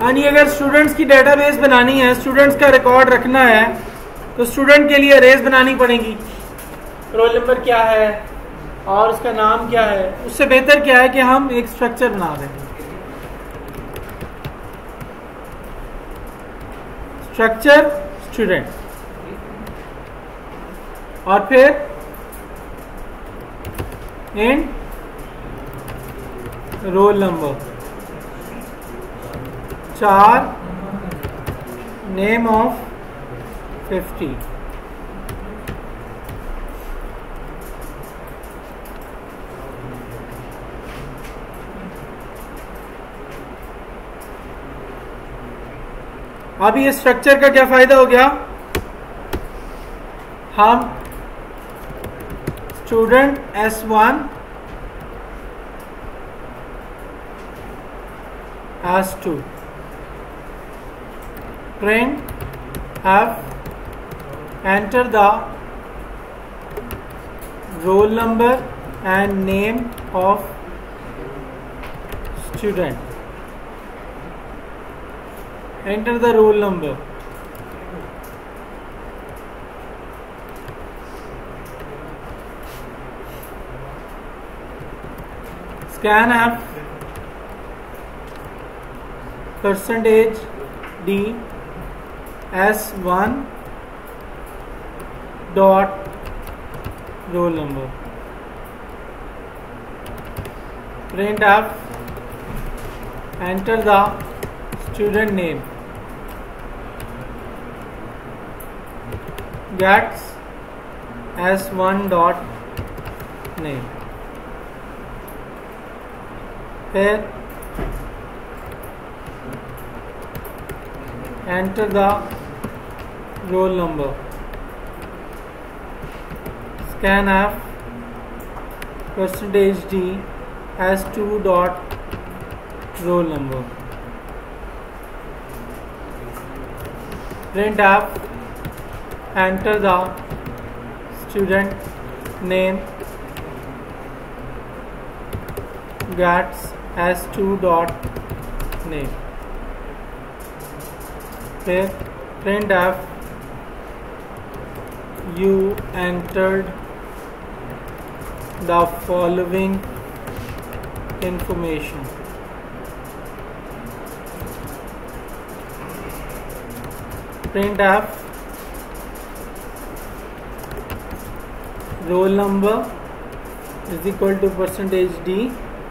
यानी अगर स्टूडेंट्स की डेटाबेस बनानी है, स्टूडेंट्स का रिकॉर्ड रखना है, तो स्टूडेंट के लिए अरेज बनानी पड़ेगी। रोल नंबर क्या है और उसका नाम क्या है। उससे बेहतर क्या है कि हम एक स्ट्रक्चर बना दें। स्ट्रक्चर स्टूडेंट और फिर in roll number 4 name of 50। अब ये स्ट्रक्चर का क्या फायदा हो गया, हम student S1 S2 print F enter the roll number and name of student, enter the roll number, scan F percentage D S1 dot roll number, print F enter the student name, gets S1 dot name, फिर enter the roll number, scan F percentage D S2 dot roll number, print F enter the student name, gets S2 dot name, फिर print F you entered the following information, print F roll number is equal to percentage D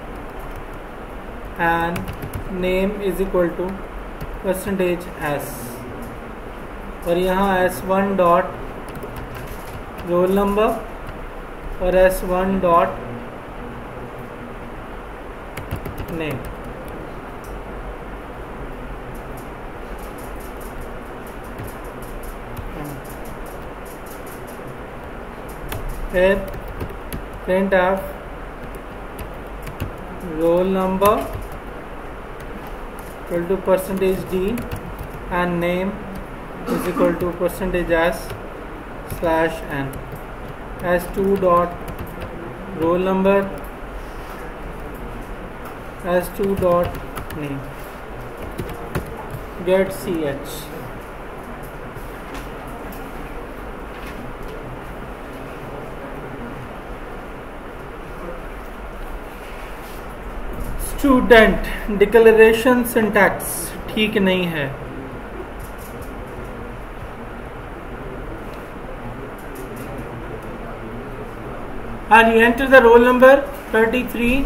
and name is equal to percentage S, और यहाँ S1 dot roll number और S1 dot name. फिर print of roll number equal to percentage D and name is equal to percentage S slash N, S2 dot roll number S2 dot name, get CH। Student declaration syntax ठीक नहीं है। and you enter the roll number 33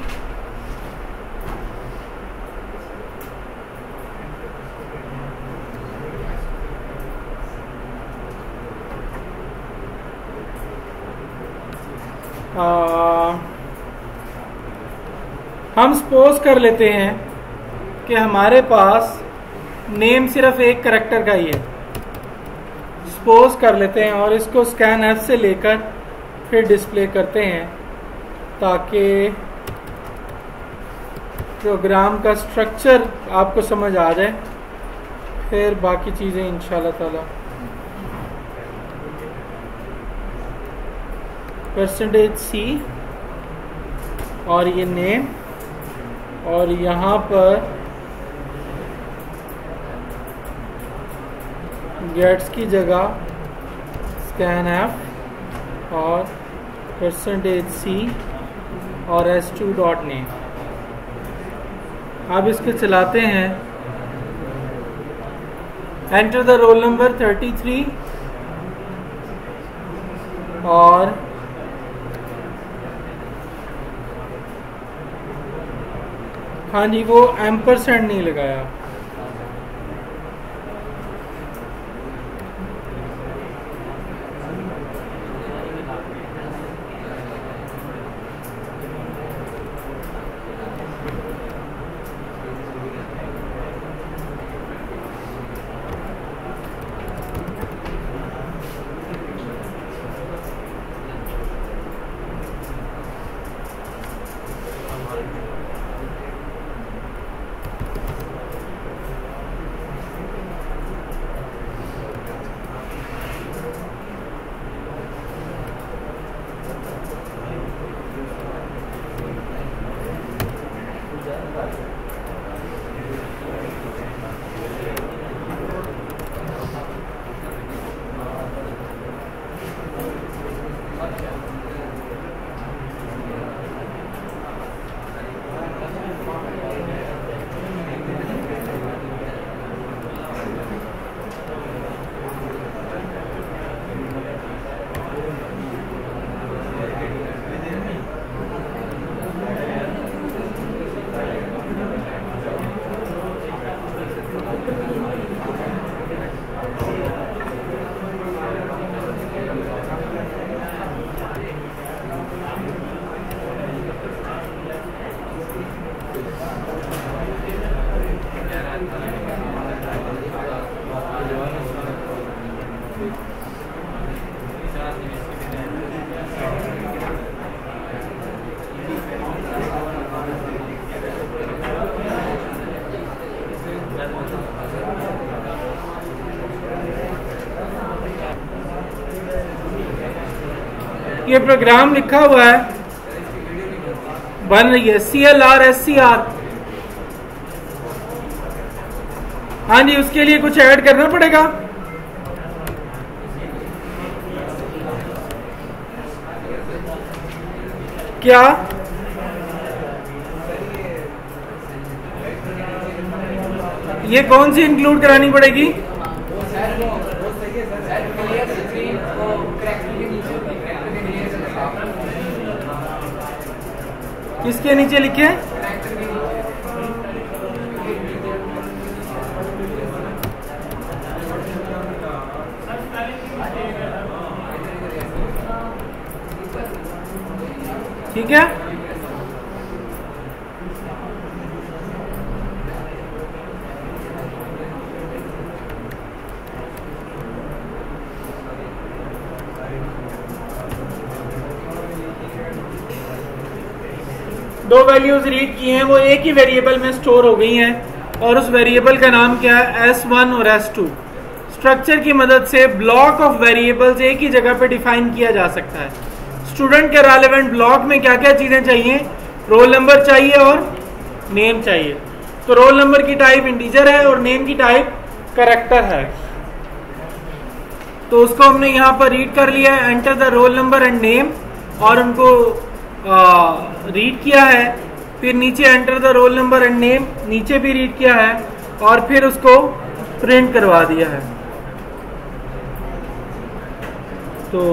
हम suppose कर लेते हैं कि हमारे पास name सिर्फ एक करैक्टर का ही है, सपोज कर लेते हैं, और इसको स्कैन एफ से लेकर फिर डिस्प्ले करते हैं ताकि प्रोग्राम का स्ट्रक्चर आपको समझ आ जाए, फिर बाकी चीज़ें इंशाल्लाह ताला। %C और ये नेम, और यहाँ पर गेट्स की जगह scanf और %c और s2.name। अब इसको चलाते हैं। एंटर द रोल नंबर 33 और हाँ जी, वो एम्परसेंड नहीं लगाया। ये प्रोग्राम लिखा हुआ है, बन रही है CLR/SCR। हाँ जी, उसके लिए कुछ ऐड करना पड़ेगा। क्या ये कौन सी इंक्लूड करानी पड़ेगी? किसके नीचे लिखे? ठीक है, दो वैल्यूज रीड की हैं, वो एक ही वेरिएबल में स्टोर हो गई हैं और उस वेरिएबल का नाम क्या है? S1 और S2। स्ट्रक्चर की मदद से ब्लॉक ऑफ वेरिएबल्स एक ही जगह पे डिफाइन किया जा सकता है। स्टूडेंट के रेलेवेंट ब्लॉक में क्या क्या चीजें चाहिए? रोल नंबर चाहिए और नेम चाहिए। तो रोल नंबर की टाइप इंटीजर है और नेम की टाइप कैरेक्टर है। तो उसको हमने यहाँ पर रीड कर लिया है, enter the roll number and name, और उनको रीड किया है। फिर नीचे enter the roll number and name, नीचे भी रीड किया है और फिर उसको प्रिंट करवा दिया है। तो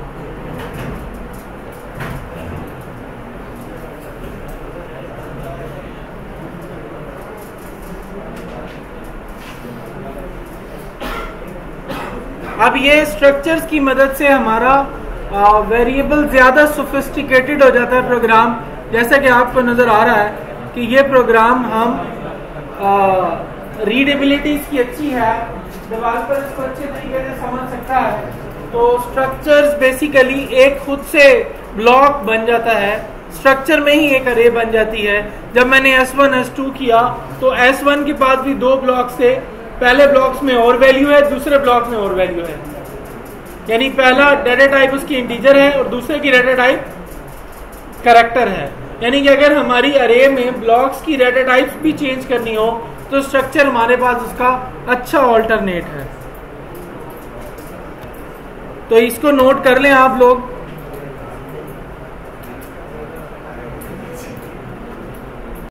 अब ये स्ट्रक्चर्स की मदद से हमारा वेरिएबल ज्यादा सोफिस्टिकेटेड हो जाता है प्रोग्राम। जैसा कि आपको नजर आ रहा है कि ये प्रोग्राम हम रीडेबिलिटी इसकी अच्छी है, डेवलपर इसको अच्छे तरीके से समझ सकता है। तो स्ट्रक्चर्स बेसिकली एक खुद से ब्लॉक बन जाता है, स्ट्रक्चर में ही एक अरे बन जाती है। जब मैंने S1 S2 किया तो S1 के पास भी दो ब्लॉक्स थे, पहले ब्लॉक्स में और वैल्यू है, दूसरे ब्लॉक में और वैल्यू है। यानी पहला डाटा टाइप उसकी इंटीजर है और दूसरे की डाटा टाइप कैरेक्टर है। यानी कि अगर हमारी अरे में ब्लॉक्स की डाटा टाइप्स भी चेंज करनी हो तो स्ट्रक्चर हमारे पास उसका अच्छा ऑल्टरनेट है। तो इसको नोट कर लें आप लोग